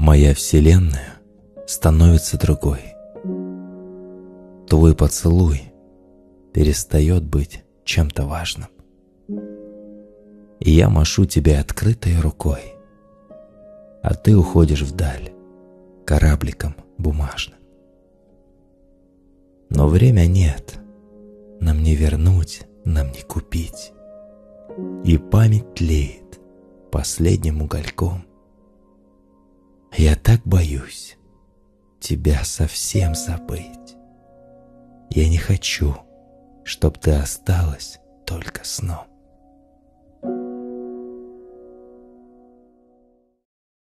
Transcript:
Моя вселенная становится другой. Твой поцелуй перестает быть чем-то важным. И я машу тебе открытой рукой, а ты уходишь вдаль корабликом бумажным. Но время нет, нам не вернуть, нам не купить. И память тлеет последним угольком. Я так боюсь тебя совсем забыть. Я не хочу, чтоб ты осталась только сном.